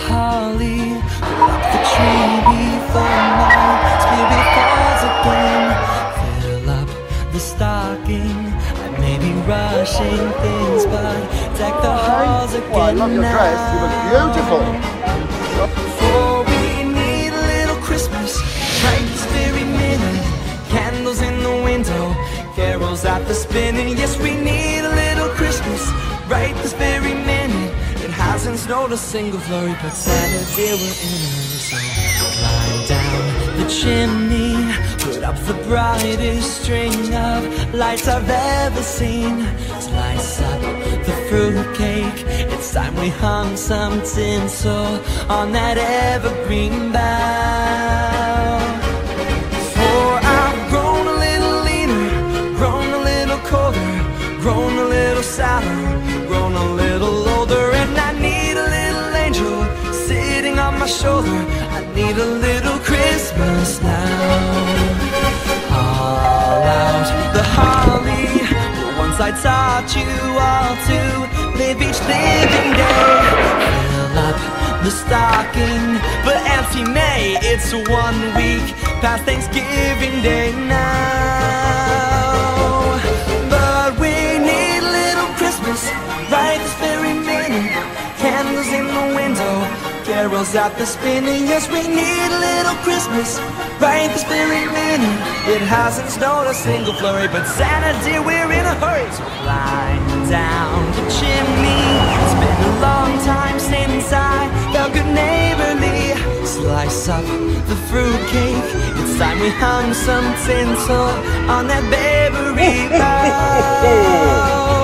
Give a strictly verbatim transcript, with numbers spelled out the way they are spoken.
holly, up the tree before my spirit falls again. Fill up the stocking, I may be rushing things, but deck the halls again. Well, I love your now. dress, you look beautiful. For we need a little Christmas right this very minute. Candles in the window, carols at the spinning. Yes, we need a little Christmas right this very minute. It hasn't snowed a single flurry, but Santa dear, we're in a zone. Climb down the chimney, put up the brightest string of lights I've ever seen. Slice up the fruitcake, it's time we hung some tinsel on that evergreen bough. For I've grown a little leaner, grown a little colder, grown a little sadder, grown a little older, and I need a little angel sitting on my shoulder. I need a little Christmas now. All out the holly, the ones I taught you all to live each living day. Fill up the stocking, but empty May, it's one week past Thanksgiving Day now. But we need a little Christmas right this very minute. Candles in the window, carols at the spinning. Yes, we need a little Christmas right this very minute. It hasn't snowed a single flurry, but Santa dear, we're in a hurry. So climb down the chimney, it's been a long time since I felt good neighborly. Slice up the fruitcake, it's time we hung some tinsel on that baby bough.